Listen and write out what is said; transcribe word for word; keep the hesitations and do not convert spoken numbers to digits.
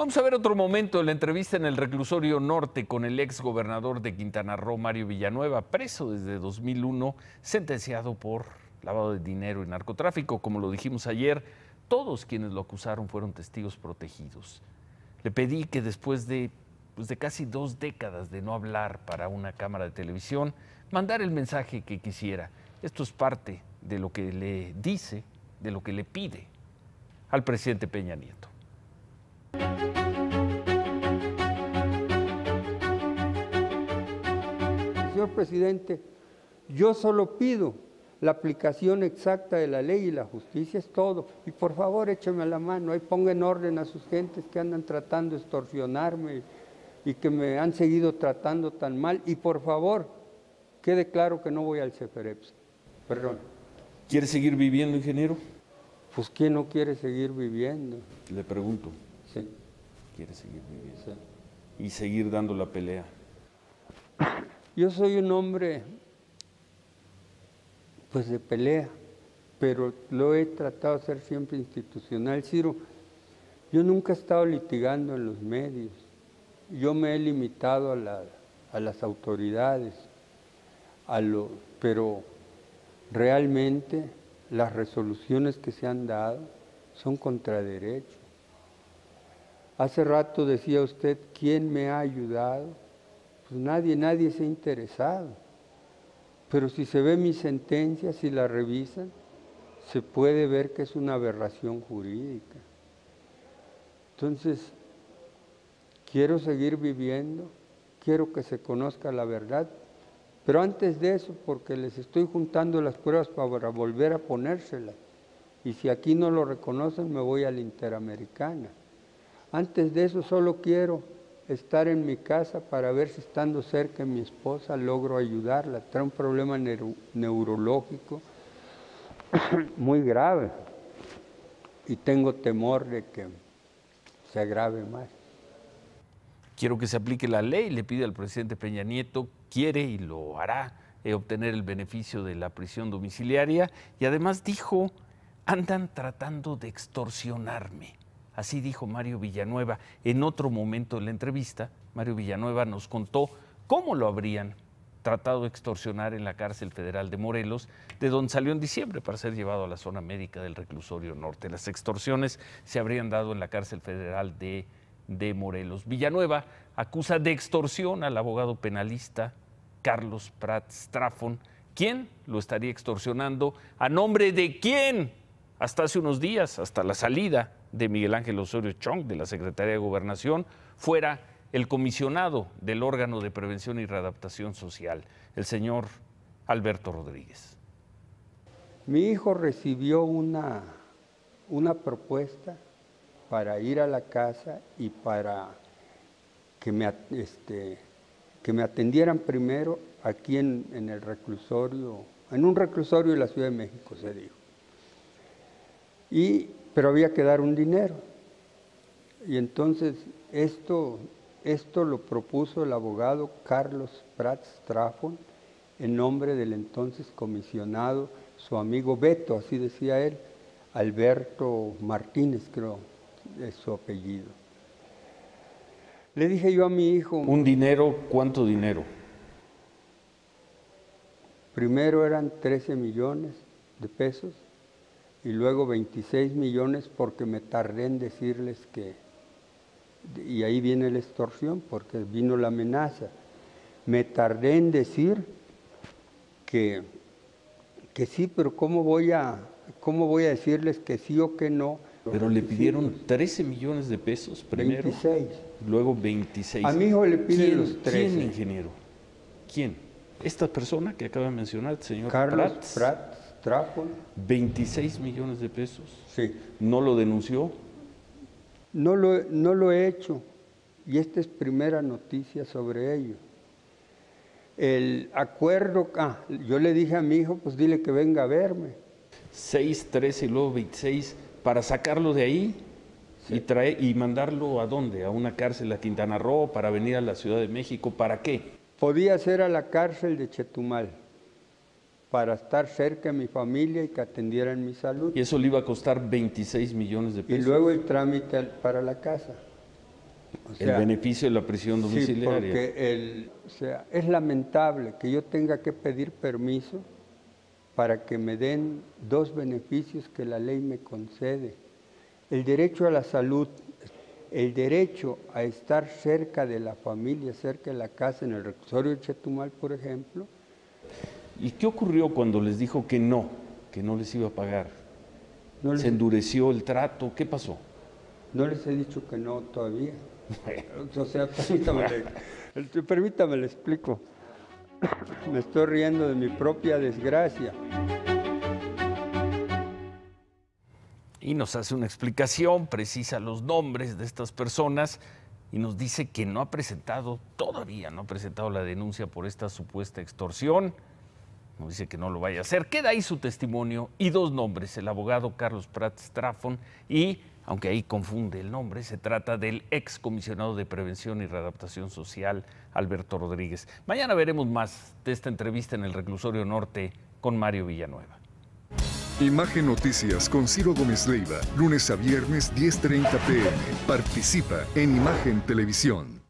Vamos a ver otro momento de la entrevista en el reclusorio norte con el ex gobernador de Quintana Roo, Mario Villanueva, preso desde dos mil uno, sentenciado por lavado de dinero y narcotráfico. Como lo dijimos ayer, todos quienes lo acusaron fueron testigos protegidos. Le pedí que después de, pues de casi dos décadas de no hablar para una cámara de televisión, mandara el mensaje que quisiera. Esto es parte de lo que le dice, de lo que le pide al presidente Peña Nieto. Señor presidente, yo solo pido la aplicación exacta de la ley y la justicia, es todo. Y por favor, écheme la mano, ahí ponga en orden a sus gentes que andan tratando de extorsionarme y que me han seguido tratando tan mal. Y por favor, quede claro que no voy al Cefereps. Perdón. ¿Quiere seguir viviendo, ingeniero? Pues ¿quién no quiere seguir viviendo? Le pregunto. Sí. ¿Quiere seguir viviendo? Sí. Y seguir dando la pelea. Yo soy un hombre, pues de pelea, pero lo he tratado de hacer siempre institucional. Ciro, yo nunca he estado litigando en los medios. Yo me he limitado a, la, a las autoridades, a lo, pero realmente las resoluciones que se han dado son contra derecho. Hace rato decía usted, ¿quién me ha ayudado? Pues nadie, nadie se ha interesado. Pero si se ve mi sentencia, si la revisan, se puede ver que es una aberración jurídica. Entonces, quiero seguir viviendo, quiero que se conozca la verdad, pero antes de eso, porque les estoy juntando las pruebas para volver a ponérselas, y si aquí no lo reconocen, me voy a la Interamericana. Antes de eso, solo quiero estar en mi casa para ver si estando cerca de mi esposa logro ayudarla. Trae un problema neuro, neurológico muy grave y tengo temor de que se agrave más. Quiero que se aplique la ley, le pide al presidente Peña Nieto, quiere y lo hará, eh, obtener el beneficio de la prisión domiciliaria y además dijo, andan tratando de extorsionarme. Así dijo Mario Villanueva. En otro momento de la entrevista, Mario Villanueva nos contó cómo lo habrían tratado de extorsionar en la cárcel federal de Morelos, de donde salió en diciembre para ser llevado a la zona médica del reclusorio norte. Las extorsiones se habrían dado en la cárcel federal de, de Morelos. Villanueva acusa de extorsión al abogado penalista Carlos Prats Strafon. ¿Quién lo estaría extorsionando? ¿A nombre de quién? Hasta hace unos días, hasta la salida de Miguel Ángel Osorio Chong de la Secretaría de Gobernación, fuera el comisionado del órgano de prevención y readaptación social, el señor Alberto Rodríguez. Mi hijo recibió una, una propuesta para ir a la casa y para que me, este, que me atendieran primero aquí en, en el reclusorio, en un reclusorio de la Ciudad de México, se dijo. Y, pero había que dar un dinero. Y entonces esto, esto lo propuso el abogado Carlos Prats Strafon en nombre del entonces comisionado, su amigo Beto, así decía él, Alberto Martínez, creo, es su apellido. Le dije yo a mi hijo... ¿Un dinero? ¿Cuánto dinero? Primero eran trece millones de pesos. Y luego veintiséis millones porque me tardé en decirles que, y ahí viene la extorsión, porque vino la amenaza. Me tardé en decir que, que sí, pero ¿cómo voy a, cómo voy a decirles que sí o que no? Pero le pidieron trece millones de pesos primero. veintiséis. Luego veintiséis. A mi hijo le piden los trece. ¿Quién, ingeniero? ¿Quién? Esta persona que acaba de mencionar, el señor Carlos Prats. Prats Strafon. veintiséis millones de pesos. Sí. ¿No lo denunció? No lo, no lo he hecho, y esta es primera noticia sobre ello. El acuerdo, ah, yo le dije a mi hijo, pues dile que venga a verme. seis, trece y luego veintiséis, para sacarlo de ahí sí. y, traer, y mandarlo ¿a dónde? ¿A una cárcel a Quintana Roo, para venir a la Ciudad de México? ¿Para qué? Podía ser a la cárcel de Chetumal, para estar cerca de mi familia y que atendieran mi salud. Y eso le iba a costar veintiséis millones de pesos. Y luego el trámite para la casa. O sea, el beneficio de la prisión domiciliaria. Sí, porque el, o sea, es lamentable que yo tenga que pedir permiso para que me den dos beneficios que la ley me concede. El derecho a la salud, el derecho a estar cerca de la familia, cerca de la casa, en el reclusorio de Chetumal, por ejemplo. ¿Y qué ocurrió cuando les dijo que no, que no les iba a pagar? No les, ¿Se endureció el trato? ¿Qué pasó? No les he dicho que no todavía. O sea, permítame, le, permítame le explico. Me estoy riendo de mi propia desgracia. Y nos hace una explicación, precisa los nombres de estas personas y nos dice que no ha presentado, todavía no ha presentado la denuncia por esta supuesta extorsión. Nos dice que no lo vaya a hacer. Queda ahí su testimonio y dos nombres, el abogado Carlos Prats Trafón y, aunque ahí confunde el nombre, se trata del ex comisionado de Prevención y Readaptación Social, Alberto Rodríguez. Mañana veremos más de esta entrevista en el Reclusorio Norte con Mario Villanueva. Imagen Noticias con Ciro Gómez Leiva, lunes a viernes diez treinta p m Participa en Imagen Televisión.